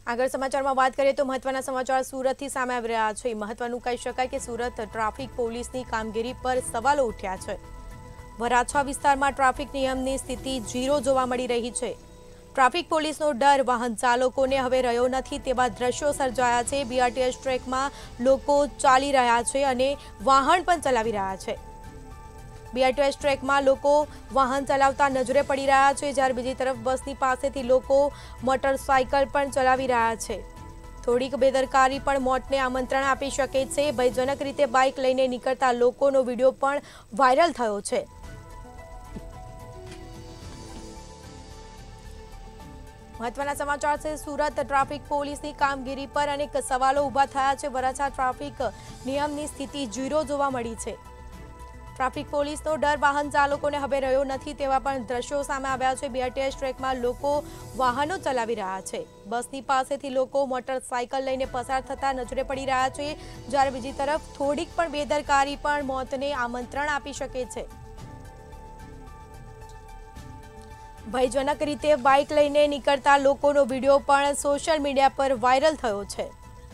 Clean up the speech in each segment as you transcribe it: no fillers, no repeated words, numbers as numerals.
આગળ સમાચારમાં વાત કરીએ તો મહત્વના સમાચાર સુરતથી સામે આવી રહ્યા છે। મહત્વનું કહી શકાય કે સુરત ટ્રાફિક પોલીસની કામગીરી પર સવાલો ઉઠ્યા છે। વરાછા વિસ્તારમાં ટ્રાફિક નિયમની સ્થિતિ ઝીરો જોવા મળી રહી છે। ટ્રાફિક પોલીસનો ડર વાહન ચાલકોને હવે રહ્યો નથી તેવા દ્રશ્યો સર્જાયા છે। બીઆરટીએસ ટ્રેકમાં લોકો ચાલી રહ્યા છે અને વાહન પણ ચલાવી રહ્યા છે। બીઆરટીએસ ટ્રેકમાં લોકો વાહન ચલાવતા નજરે પડી રહ્યા છે, જ્યારે બીજી તરફ બસની પાસેથી લોકો મોટરસાયકલ પણ ચલાવી રહ્યા છે। થોડીક બેદરકારી પણ મોતને આમંત્રણ આપી શકે છે। ભયજનક રીતે બાઇક લઈને નીકળતા લોકોનો વિડીયો પણ વાયરલ થયો છે। મહત્વના સમાચાર છે સુરત ટ્રાફિક પોલીસની કામગીરી પર અનેક સવાલો ઊભા થયા છે। વરાછા ટ્રાફિક નિયમની સ્થિતિ ઝીરો જોવા મળી છે। ટ્રાફિક પોલીસનો ડર વાહન ચાલકોને હવે રહ્યો નથી તેવા પણ દ્રશ્યો સામે આવ્યા છે। બીઆરટીએસ ટ્રેકમાં લોકો વાહનો ચલાવી રહ્યા છે। બસની પાસેથી લોકો મોટરસાયકલ લઈને પસાર થતા નજરે પડી રહ્યા છે, જ્યારે બીજી તરફ થોડીક પણ બેદરકારી પણ મોતને આમંત્રણ આપી શકે છે। ભયજનક રીતે બાઇક લઈને નીકળતા લોકોનો વિડીયો પણ સોશિયલ મીડિયા પર વાયરલ થયો છે।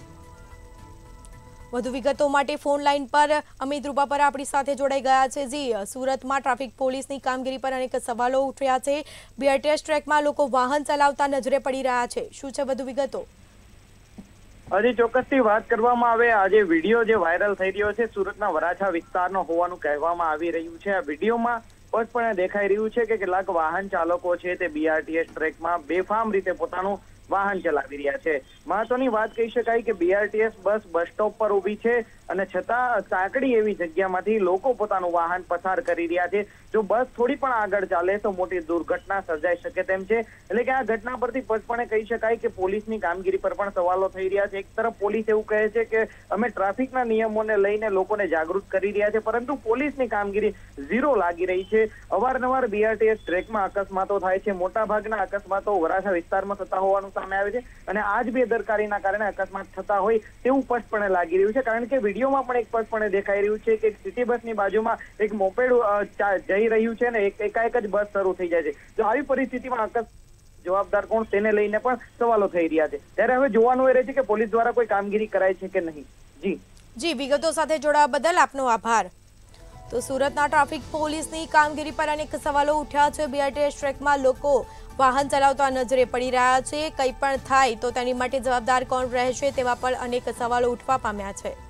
વધુ વિગતો માટે ફોન લાઈન પર અમિત રૂપાપરા આપણી સાથે જોડાઈ ગયા છે। જી, સુરતમાં ટ્રાફિક પોલીસની કામગીરી પર અનેક સવાલો ઉઠ્યા છે। બીઆરટીએસ ટ્રેકમાં લોકો વાહન ચલાવતા નજરે પડી રહ્યા છે, શું છે વધુ વિગતો? હજી ચોક્કસથી વાત કરવામાં આવે, આજે વિડીયો જે વાયરલ થઈ રહ્યો છે સુરતના વરાછા વિસ્તારનો હોવાનું કહેવામાં આવી રહ્યું છે। આ વિડીયોમાં સ્પષ્ટપણે દેખાઈ રહ્યું છે કે કેટલાક વાહન ચાલકો છે તે બીઆરટીએસ ટ્રેકમાં બેફામ રીતે પોતાનું વાહન ચલાવી રહ્યા છે। મહત્વની વાત કહી શકાય કે બીઆરટીએસ બસ સ્ટોપ પર ઊભી છે અને છતાં સાંકડી એવી જગ્યામાંથી લોકો પોતાનું વાહન પસાર કરી રહ્યા છે। જો બસ થોડી પણ આગળ ચાલે તો મોટી દુર્ઘટના સર્જાઈ શકે તેમ છે। એટલે કે આ ઘટના પરથી સ્પષ્ટપણે કહી શકાય કે પોલીસની કામગીરી પર પણ સવાલો થઈ રહ્યા છે। એક તરફ પોલીસ એવું કહે છે કે અમે ટ્રાફિકના નિયમોને લઈને લોકોને જાગૃત કરી રહ્યા છે, પરંતુ પોલીસની કામગીરી ઝીરો લાગી રહી છે। અવારનવાર બીઆરટીએસ ટ્રેકમાં અકસ્માતો થાય છે, મોટાભાગના અકસ્માતો વરાછા વિસ્તારમાં થતા હોવાનું સામે આવે છે અને આ જ બેદરકારીના કારણે અકસ્માત થતા હોય તેવું સ્પષ્ટપણે લાગી રહ્યું છે। કારણ કે વિડીયોમાં પણ એક સ્પષ્ટપણે દેખાઈ રહ્યું છે કે સિટી બસની બાજુમાં એક મોપેડ જઈ રહ્યું છે ને એકાએક જ બસ શરૂ થઈ જાય છે। જો આવી પરિસ્થિતિમાં જવાબદાર કોણ તેને લઈને પણ સવાલો થઈ રહ્યા છે। ત્યારે હવે જોવાનું એ રહે છે કે પોલીસ દ્વારા કોઈ કામગીરી કરાય છે કે નહીં। જી, વિગતો સાથે જોડાવા બદલ આપનો આભાર। તો સુરતના ટ્રાફિક પોલીસની કામગીરી પર અનેક સવાલો ઉઠ્યા છે। બીઆરટીએસ ટ્રેકમાં લોકો વાહન ચલાવતા નજરે પડી રહ્યા છે। કંઈ પણ થાય તો તેની માટે જવાબદાર કોણ રહેશે તેવા પણ અનેક સવાલો ઉઠવા પામ્યા છે।